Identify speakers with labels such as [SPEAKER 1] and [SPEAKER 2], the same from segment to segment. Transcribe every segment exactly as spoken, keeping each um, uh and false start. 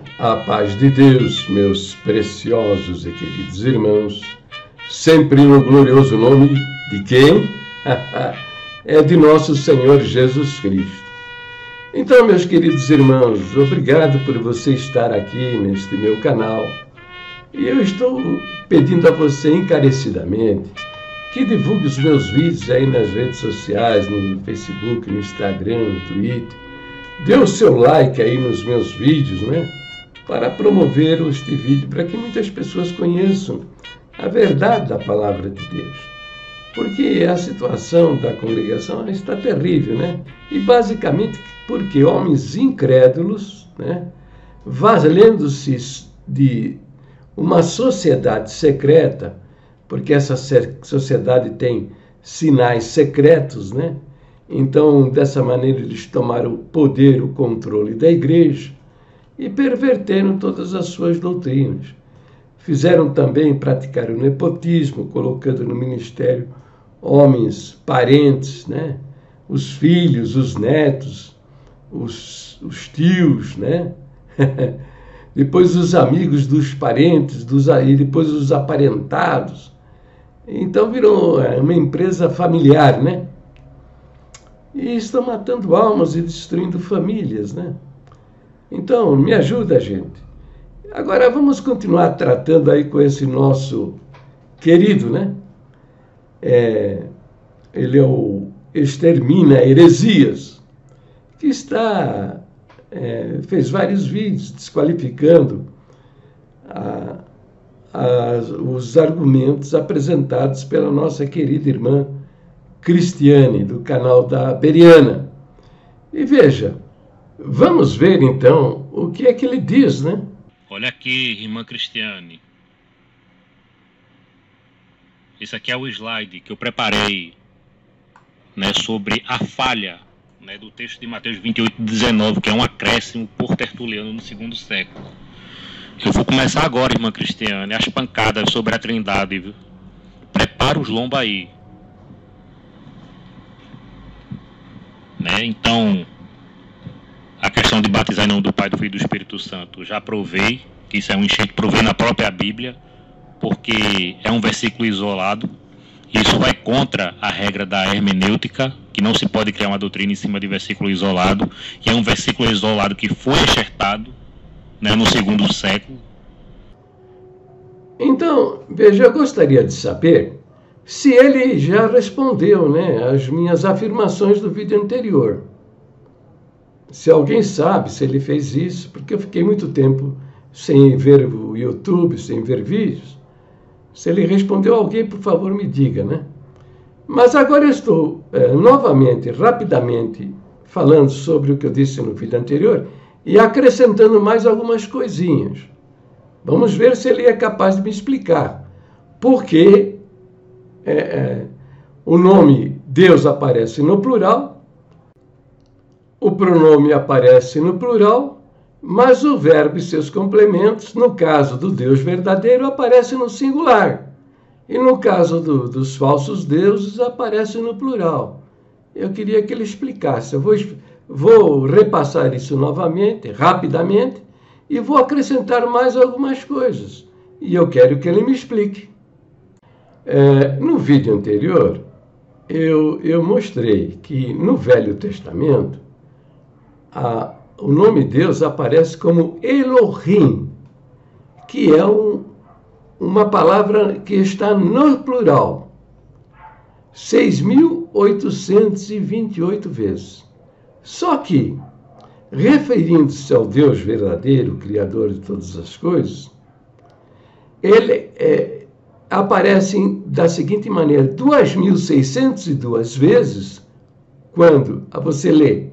[SPEAKER 1] A paz de Deus, meus preciosos e queridos irmãos, sempre no glorioso nome de quem? É de nosso Senhor Jesus Cristo. Então, meus queridos irmãos, obrigado por você estar aqui neste meu canal. E eu estou pedindo a você encarecidamente que divulgue os meus vídeos aí nas redes sociais, no Facebook, no Instagram, no Twitter. Dê o seu like aí nos meus vídeos, né? Para promover este vídeo, para que muitas pessoas conheçam a verdade da palavra de Deus. Porque a situação da congregação está terrível, né? E basicamente porque homens incrédulos, né, valendo-se de uma sociedade secreta, porque essa sociedade tem sinais secretos, né? Então, dessa maneira, eles tomaram o poder, o controle da igreja e perverteram todas as suas doutrinas. Fizeram também praticar o nepotismo, colocando no ministério homens, parentes, né? Os filhos, os netos, os, os tios, né? Depois os amigos dos parentes, dos, e depois os aparentados. Então virou uma empresa familiar, né? E estão matando almas e destruindo famílias, né? Então, me ajuda, gente. Agora vamos continuar tratando aí com esse nosso querido, né? É, ele é o Extermina Heresias, que está, é, fez vários vídeos desqualificando a, a, os argumentos apresentados pela nossa querida irmã Cristiane, do canal da Beriana. E veja, vamos ver então o que é que ele diz, né?
[SPEAKER 2] Olha aqui, irmã Cristiane. Esse aqui é o slide que eu preparei, né, sobre a falha, né, do texto de Mateus vinte e oito, dezenove, que é um acréscimo por Tertuliano no segundo século. Eu vou começar agora, irmã Cristiane, as pancadas sobre a Trindade, viu? Prepara os lombos aí. Né? Então, a questão de batizar em nome do Pai, do Filho e do Espírito Santo, já provei que isso é um enxerto, provei na própria Bíblia, porque é um versículo isolado. Isso vai contra a regra da hermenêutica, que não se pode criar uma doutrina em cima de versículo isolado, e é um versículo isolado que foi enxertado, né, no segundo século.
[SPEAKER 1] Então, veja, eu gostaria de saber se ele já respondeu, né, às minhas afirmações do vídeo anterior. Se alguém sabe se ele fez isso, porque eu fiquei muito tempo sem ver o YouTube, sem ver vídeos. Se ele respondeu, alguém, por favor, me diga, né? Mas agora eu estou é, novamente, rapidamente, falando sobre o que eu disse no vídeo anterior e acrescentando mais algumas coisinhas. Vamos ver se ele é capaz de me explicar por que é, é, o nome Deus aparece no plural, o pronome aparece no plural, mas o verbo e seus complementos, no caso do Deus verdadeiro, aparece no singular. E no caso do, dos falsos deuses, aparece no plural. Eu queria que ele explicasse. Eu vou, vou repassar isso novamente, rapidamente, e vou acrescentar mais algumas coisas. E eu quero que ele me explique. É, no vídeo anterior, eu, eu mostrei que no Velho Testamento, a o nome Deus aparece como Elohim, que é um, uma palavra que está no plural, seis mil oitocentos e vinte e oito vezes. Só que, referindo-se ao Deus verdadeiro, Criador de todas as coisas, ele é, aparece da seguinte maneira, duas mil seiscentas e duas vezes, quando você lê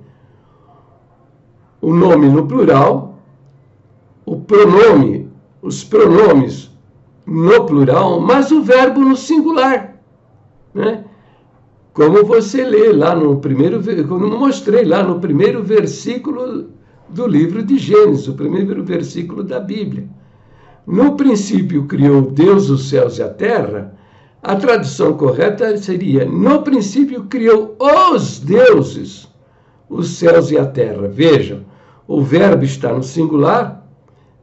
[SPEAKER 1] o nome no plural, o pronome, os pronomes no plural, mas o verbo no singular, né? Como você lê lá no primeiro, como eu mostrei lá no primeiro versículo do livro de Gênesis, o primeiro versículo da Bíblia. No princípio criou Deus os céus e a terra. A tradução correta seria: no princípio criou os deuses os céus e a terra. Vejam, o verbo está no singular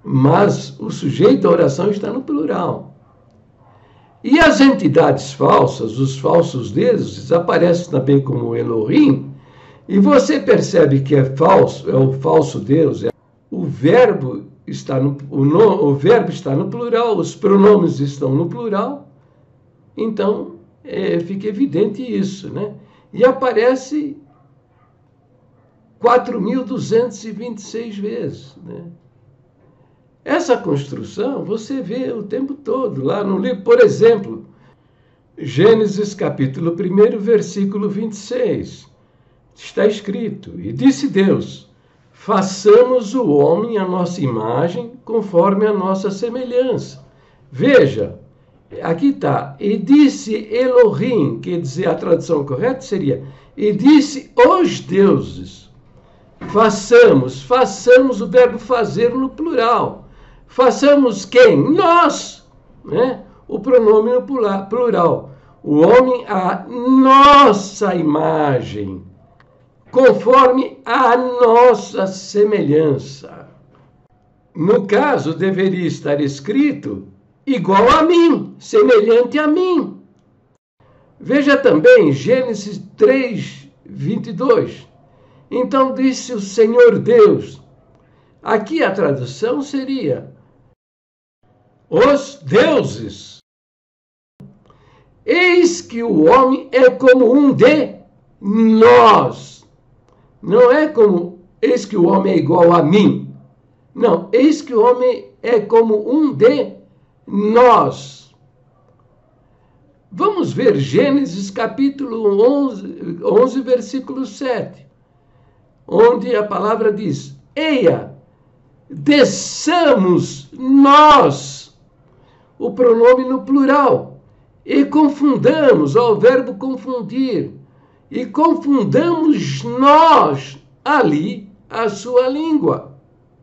[SPEAKER 1] mas o sujeito da oração está no plural. E as entidades falsas, os falsos deuses, aparecem também como Elohim, e você percebe que é falso, é o falso Deus, é, o verbo está no, o, no, o verbo está no plural, os pronomes estão no plural, então é, fica evidente isso, né? E aparece quatro mil duzentos e vinte e seis vezes, né? Essa construção você vê o tempo todo lá no livro, por exemplo, Gênesis capítulo um, versículo vinte e seis. Está escrito: e disse Deus, façamos o homem à nossa imagem, conforme a nossa semelhança. Veja, aqui está, e disse Elohim, quer dizer, a tradução correta seria, e disse os deuses. Façamos, façamos o verbo fazer no plural. Façamos quem? Nós, né? O pronome no plural. O homem à nossa imagem, conforme a nossa semelhança. No caso, deveria estar escrito igual a mim, semelhante a mim. Veja também Gênesis três, vinte e dois. Então disse o Senhor Deus. Aqui a tradução seria os deuses. Eis que o homem é como um de nós. Não é como, eis que o homem é igual a mim. Não, eis que o homem é como um de nós. Vamos ver Gênesis capítulo onze, onze, versículo sete, onde a palavra diz, eia, desçamos nós, o pronome no plural, e confundamos, ao verbo confundir, e confundamos nós ali a sua língua.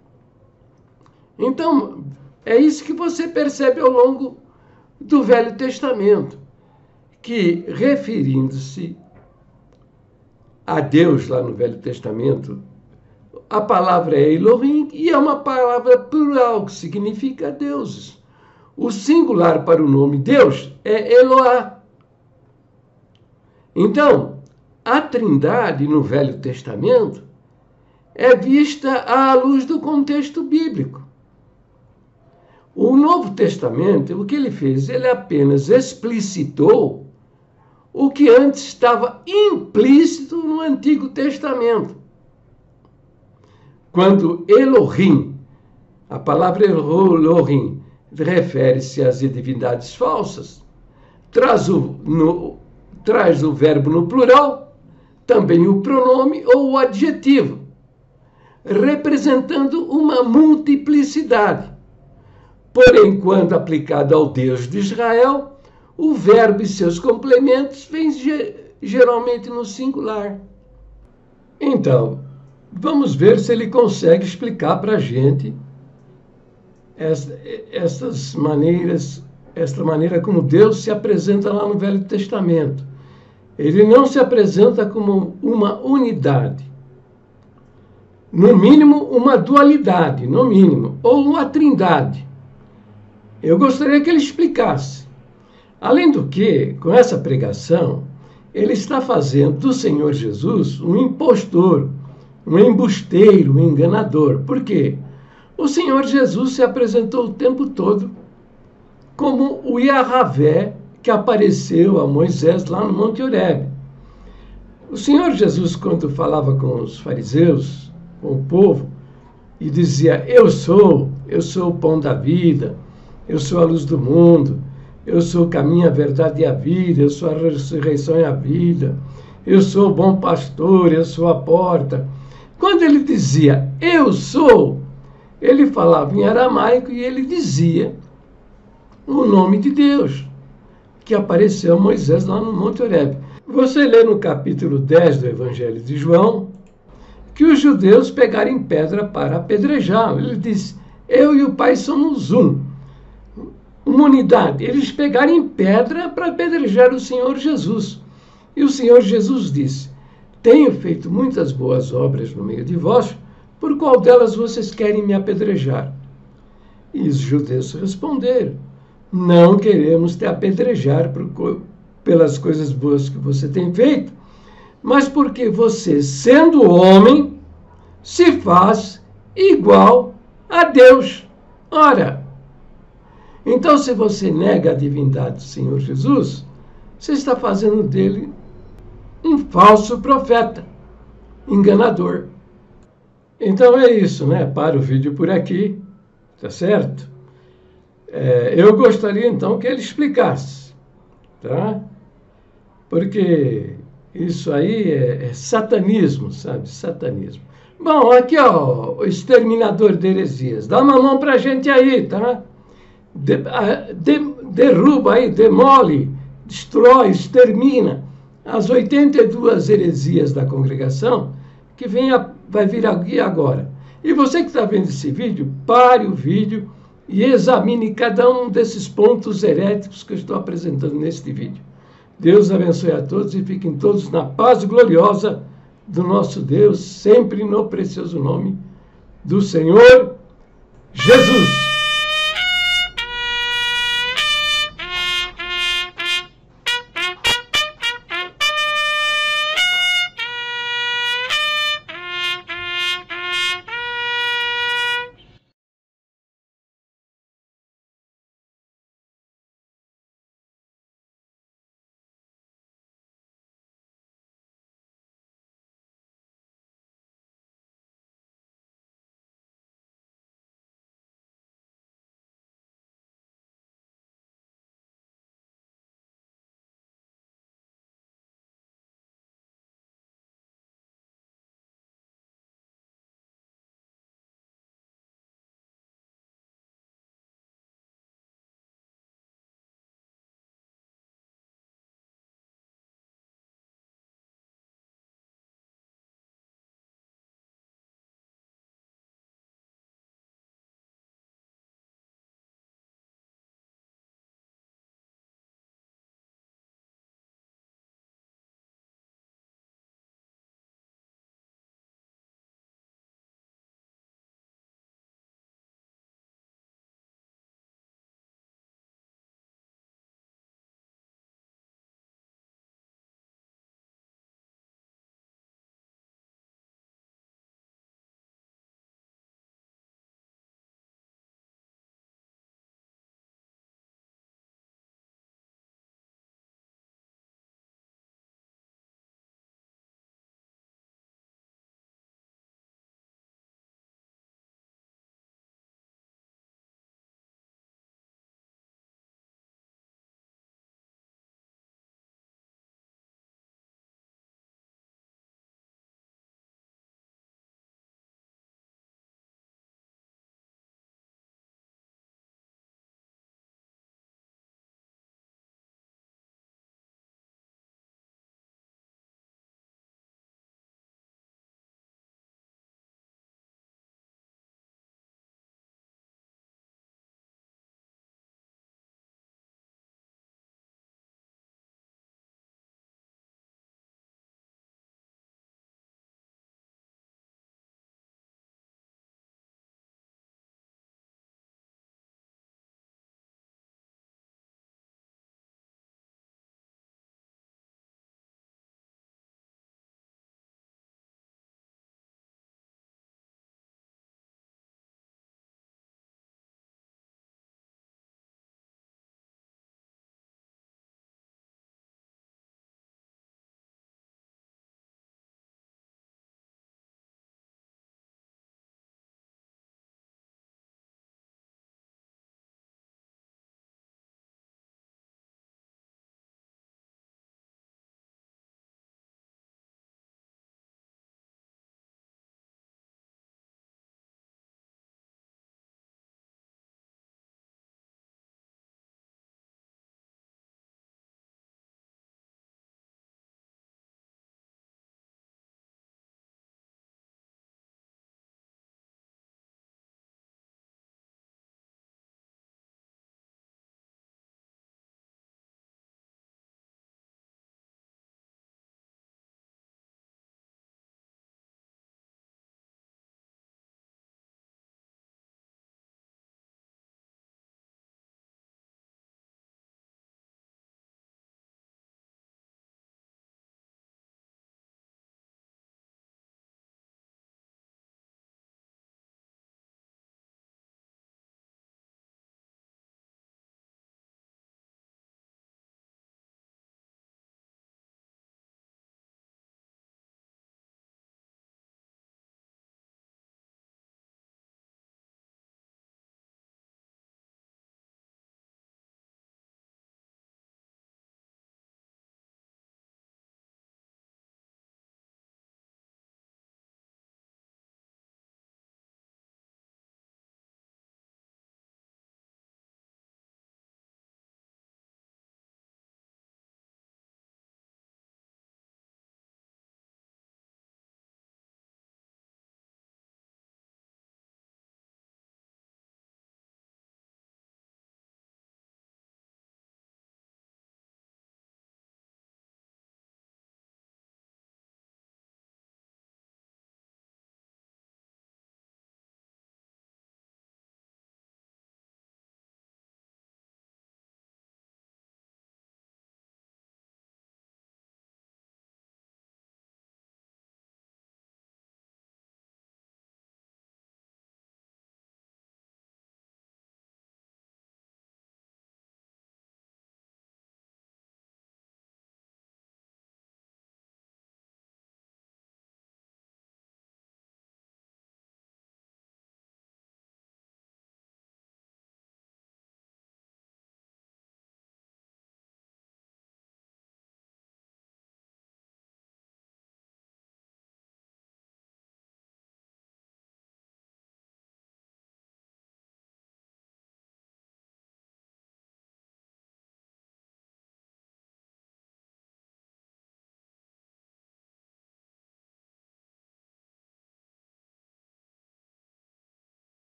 [SPEAKER 1] Então, é isso que você percebe ao longo do Velho Testamento, que, referindo-se a Deus lá no Velho Testamento, a palavra é Elohim e é uma palavra plural, que significa deuses. O singular para o nome Deus é Eloá. Então, a Trindade no Velho Testamento é vista à luz do contexto bíblico. O Novo Testamento, o que ele fez? Ele apenas explicitou o que antes estava implícito no Antigo Testamento. Quando Elohim, a palavra Elohim, refere-se às divindades falsas, traz o, no, traz o verbo no plural, também o pronome ou o adjetivo, representando uma multiplicidade. Porém, quando aplicado ao Deus de Israel, o verbo e seus complementos vêm geralmente no singular. Então, vamos ver se ele consegue explicar para a gente essas maneiras, esta maneira como Deus se apresenta lá no Velho Testamento. Ele não se apresenta como uma unidade, no mínimo uma dualidade, no mínimo, ou uma trindade. Eu gostaria que ele explicasse. Além do que, com essa pregação, ele está fazendo do Senhor Jesus um impostor, um embusteiro, um enganador. Por quê? O Senhor Jesus se apresentou o tempo todo como o Yahavé que apareceu a Moisés lá no Monte Horebe. O Senhor Jesus, quando falava com os fariseus, com o povo, e dizia, eu sou, eu sou o pão da vida, eu sou a luz do mundo, eu sou o caminho, a verdade e a vida, eu sou a ressurreição e a vida, eu sou o bom pastor, eu sou a porta. Quando ele dizia, eu sou, ele falava em aramaico e ele dizia o nome de Deus, que apareceu a Moisés lá no Monte Horebe. Você lê no capítulo dez do Evangelho de João, que os judeus pegaram pedra para apedrejar. Ele disse, eu e o Pai somos um. Uma unidade. Eles pegaram pedra para apedrejar o Senhor Jesus. E o Senhor Jesus disse, tenho feito muitas boas obras no meio de vós, por qual delas vocês querem me apedrejar? E os judeus responderam: não queremos te apedrejar por, pelas coisas boas que você tem feito, mas porque você, sendo homem, se faz igual a Deus. Ora, então se você nega a divindade do Senhor Jesus, você está fazendo dele um falso profeta, enganador. Então é isso, né? Para o vídeo por aqui, tá certo? É, eu gostaria então que ele explicasse, tá? Porque isso aí é, é satanismo, sabe? Satanismo. Bom, aqui ó, o exterminador de heresias. Dá uma mão pra gente aí, tá? De, a, de, derruba aí, demole, destrói, extermina as oitenta e duas heresias da congregação que vem a, vai vir aqui agora. E você que está vendo esse vídeo, pare o vídeo e examine cada um desses pontos heréticos que eu estou apresentando neste vídeo. Deus abençoe a todos e fiquem todos na paz gloriosa do nosso Deus, sempre no precioso nome do Senhor Jesus.